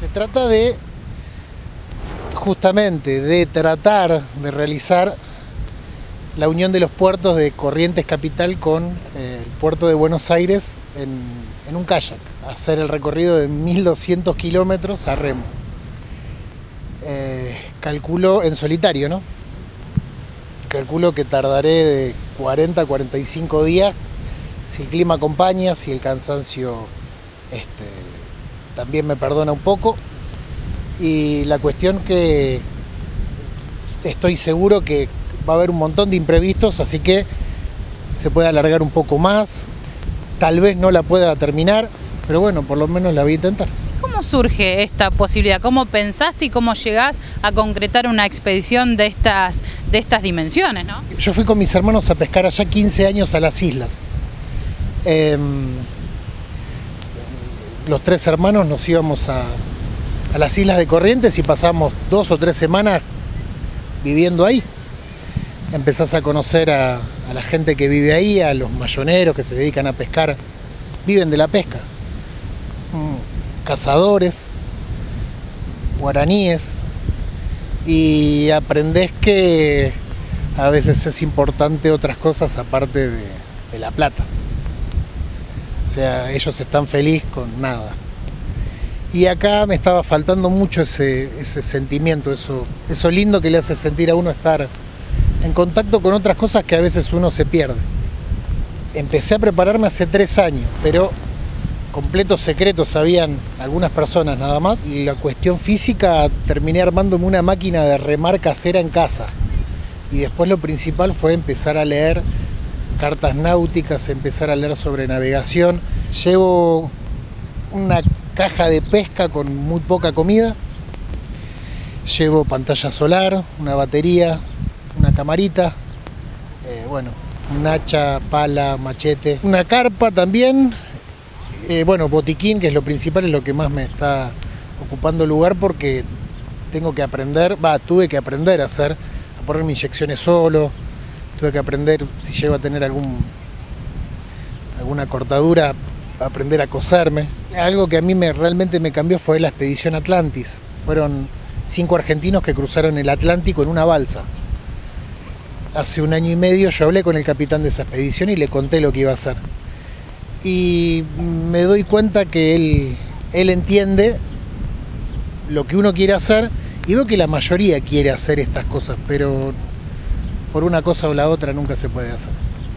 Se trata de, justamente, de tratar de realizar la unión de los puertos de Corrientes Capital con el puerto de Buenos Aires en un kayak. Hacer el recorrido de 1200 kilómetros a remo. Calculo en solitario, ¿no? Calculo que tardaré de 40 a 45 días, si el clima acompaña, si el cansancio también me perdona un poco. Y la cuestión que estoy seguro que va a haber un montón de imprevistos, así que se puede alargar un poco más, tal vez no la pueda terminar, pero bueno, por lo menos la voy a intentar. ¿Cómo surge esta posibilidad? ¿Cómo pensaste y cómo llegás a concretar una expedición de estas dimensiones, ¿no? Yo fui con mis hermanos a pescar allá 15 años a las islas. Los 3 hermanos nos íbamos a las islas de Corrientes y pasamos 2 o 3 semanas viviendo ahí. Empezás a conocer a la gente que vive ahí, a los mayoneros que se dedican a pescar, viven de la pesca. Cazadores, guaraníes, y aprendés que a veces es importante otras cosas aparte de la plata. O sea, ellos están felices con nada. Y acá me estaba faltando mucho ese sentimiento, eso lindo que le hace sentir a uno estar en contacto con otras cosas que a veces uno se pierde. Empecé a prepararme hace 3 años, pero completo secreto sabían algunas personas nada más. Y la cuestión física, terminé armándome una máquina de remar casera en casa. Y después lo principal fue empezar a leer cartas náuticas, empezar a leer sobre navegación. Llevo una caja de pesca con muy poca comida. Llevo pantalla solar, una batería, una camarita, un hacha, pala, machete, una carpa también. Botiquín, que es lo principal, es lo que más me está ocupando lugar porque tuve que aprender a ponerme inyecciones solo, tuve que aprender, si llego a tener alguna cortadura, aprender a coserme. Algo que a mí realmente me cambió fue la expedición Atlantis. Fueron 5 argentinos que cruzaron el Atlántico en una balsa. Hace 1 año y medio yo hablé con el capitán de esa expedición y le conté lo que iba a hacer. Y me doy cuenta que él entiende lo que uno quiere hacer, y veo que la mayoría quiere hacer estas cosas, pero por una cosa o la otra nunca se puede hacer.